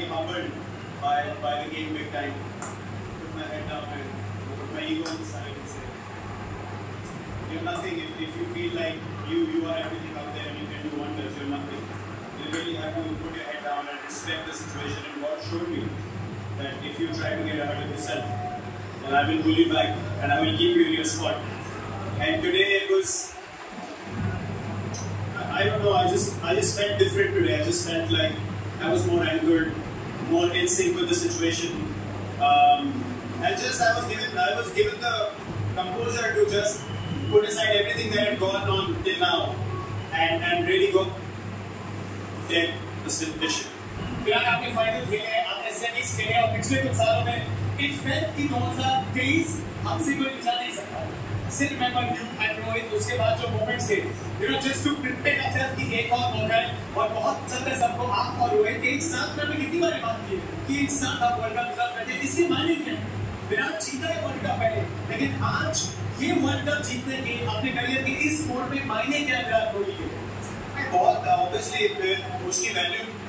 getting humbled by the game big time. Put my head down and put my ego on the side and say, you're nothing. If you feel like you are everything out there and you can do wonders, you're nothing. You really have to put your head down and respect the situation. And God showed me that if you try to get ahead of yourself, then I will pull you back and I will keep you in your spot. And today it was, I don't know, I just felt different today. I just felt like I was more anchored, more in sync with the situation. And just I was given the composure to just put aside everything that had gone on till now and really go take the situation. फिलहाल आपने final खेले हैं, आपने semis खेले और पिछले कुछ सालों में इट फेल्ट कि 2023 हमसे कोई निकला नहीं सकता। Still remember you and Rohit, उसके बाद जो moments थे, just to prepare ourselves कि एक और मौका है और बहुत जल्द सबको आप और रोहित एक साथ में कितनी बार बात की कि एक साथ आप वर्ल्ड कप डिजर्व करते हैं। इसके मायने क्या है? विराट जीता है वर्ल्ड कप पहले, लेकिन आज ये वर्ल्ड कप जीतने के अपने करियर के इस मोड़ पे मायने क्या है विराट कोहली के? बहुत obviously उसकी वैल्यू